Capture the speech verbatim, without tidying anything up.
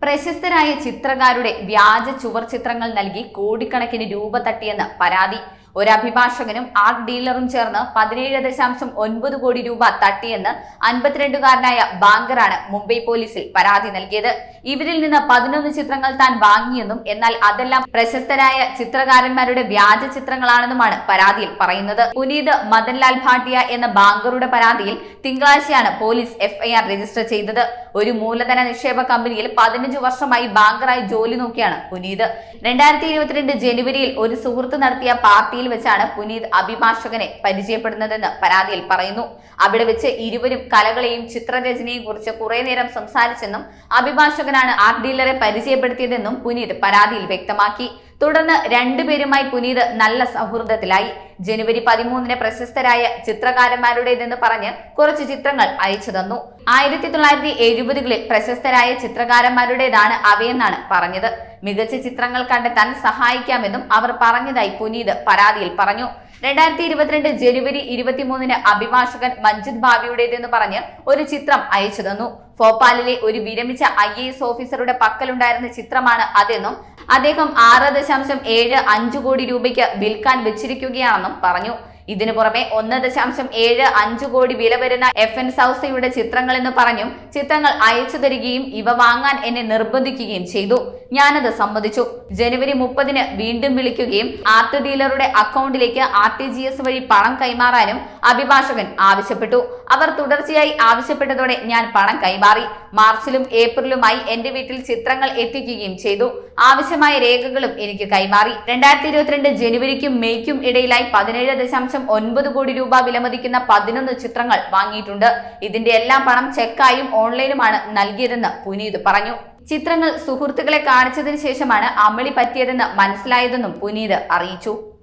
പ്രശസ്തരായ ചിത്രകാരുടെ വ്യാജ ചുവർ ചിത്രങ്ങൾ നൽകി കോടിക്കണക്കിന് രൂപ തട്ടിയെന്ന് പരാതി. ഒരു അഭിഭാഷകനും ആർട്ട് ഡീലറും ചേർന്ന് പതിനേഴ് ദശാംശം ഒൻപത് കോടി രൂപ തട്ടിയെന്ന് അൻപത്തിരണ്ടുകാരനായ ബാങ്കറാണ് മുംബൈ പോലീസിൽ പരാതി നൽകിയത്. ഇവരിൽ നിന്ന് പതിനൊന്ന് ചിത്രങ്ങൾ താൻ വാങ്ങിയെന്നും എന്നാൽ അതെല്ലാം പ്രശസ്തരായ ചിത്രകാരന്മാരുടെ വ്യാജ ചിത്രങ്ങളാണെന്നുമാണ് പരാതിയിൽ പറയുന്നത്. പുനീത് മദൻലാൽ ഭാട്ടിയ എന്ന ബാങ്കറുടെ പരാതിയിൽ തിങ്കളാഴ്ചയാണ് പോലീസ് എഫ്ഐആർ രജിസ്റ്റർ ചെയ്തത്. ഒരു മൂലധന നിക്ഷേപ കമ്പനിയിൽ പതിനഞ്ചു വർഷമായി ബാങ്കറായി ജോലി നോക്കിയാണ് പുനീത്. രണ്ടായിരത്തി ഇരുപത്തിരണ്ട് ജനുവരിയിൽ ഒരു സുഹൃത്ത് നടത്തിയ പാർട്ടിയിൽ വെച്ചാണ് പുനീത് അഭിഭാഷകനെ പരിചയപ്പെടുന്നതെന്ന് പരാതിയിൽ പറയുന്നു. അവിടെ വെച്ച് ഇരുവരും കലകളെയും ചിത്രരചനയെയും കുറിച്ച് കുറെ നേരം സംസാരിച്ചെന്നും അഭിഭാഷകനാണ് ആർട്ട് ഡീലറെ പരിചയപ്പെടുത്തിയതെന്നും പുനീത് പരാതിയിൽ വ്യക്തമാക്കി. തുടർന്ന് രണ്ടുപേരുമായി പുനീത് നല്ല സൗഹൃദത്തിലായി. ജനുവരി പതിമൂന്നിന് പ്രശസ്തരായ ചിത്രകാരന്മാരുടേതെന്ന് പറഞ്ഞ് കുറച്ച് ചിത്രങ്ങൾ അയച്ചു തന്നു. ആയിരത്തി തൊള്ളായിരത്തി എഴുപതുകളിൽ പ്രശസ്തരായ ചിത്രകാരന്മാരുടേതാണ് അവയെന്നാണ് പറഞ്ഞത്. മികച്ച ചിത്രങ്ങൾ കണ്ടെത്താൻ സഹായിക്കാമെന്നും അവർ പറഞ്ഞതായി പുനീത് പരാതിയിൽ പറഞ്ഞു. രണ്ടായിരത്തി ഇരുപത്തിരണ്ട് ജനുവരി ഇരുപത്തിമൂന്നിന് അഭിഭാഷകൻ മഞ്ജിത് ഭാവിയുടേതെന്ന് പറഞ്ഞ് ഒരു ചിത്രം അയച്ചു തന്നു. ഭോപ്പാലിലെ ഒരു വിരമിച്ച ഐ എ എസ് ഓഫീസറുടെ പക്കലുണ്ടായിരുന്ന ചിത്രമാണ് അതെന്നും അദ്ദേഹം ആറ് ദശാംശം ഏഴ് അഞ്ചു കോടി രൂപയ്ക്ക് വിൽക്കാൻ വെച്ചിരിക്കുകയാണെന്നും പറഞ്ഞു. ഇതിനു പുറമെ ഒന്ന് ദശാംശം ഏഴ് അഞ്ചു കോടി വില വരുന്ന എഫ് എൻ സൗസയുടെ ചിത്രങ്ങൾ എന്ന് പറഞ്ഞും ചിത്രങ്ങൾ അയച്ചു തരികയും ഇവ വാങ്ങാൻ എന്നെ നിർബന്ധിക്കുകയും ചെയ്തു. ഞാനത് സമ്മതിച്ചു. ജനുവരി മുപ്പതിന് വീണ്ടും വിളിക്കുകയും ആർട്ട് ഡീലറുടെ അക്കൗണ്ടിലേക്ക് ആർ ടി ജി എസ് വഴി പണം കൈമാറാനും അഭിഭാഷകൻ ആവശ്യപ്പെട്ടു. അവർ തുടർച്ചയായി ആവശ്യപ്പെട്ടതോടെ ഞാൻ പണം കൈമാറി. മാർച്ചിലും ഏപ്രിലുമായി എന്റെ വീട്ടിൽ ചിത്രങ്ങൾ എത്തിക്കുകയും ചെയ്തു. ആവശ്യമായ രേഖകളും എനിക്ക് കൈമാറി. രണ്ടായിരത്തി ഇരുപത്തിരണ്ട് ജനുവരിക്കും മെയ്ക്കും ഇടയിലായി പതിനേഴ് ദശാംശം ഒൻപത് കോടി രൂപ വിലമതിക്കുന്ന പതിനൊന്ന് ചിത്രങ്ങൾ വാങ്ങിയിട്ടുണ്ട്. ഇതിന്റെ എല്ലാം പണം ചെക്കായും ഓൺലൈനുമാണ് നൽകിയതെന്ന് പുനീത് പറഞ്ഞു. ചിത്രങ്ങൾ സുഹൃത്തുക്കളെ കാണിച്ചതിന് ശേഷമാണ് അമളി പറ്റിയതെന്ന് മനസ്സിലായതെന്നും പുനീത് അറിയിച്ചു.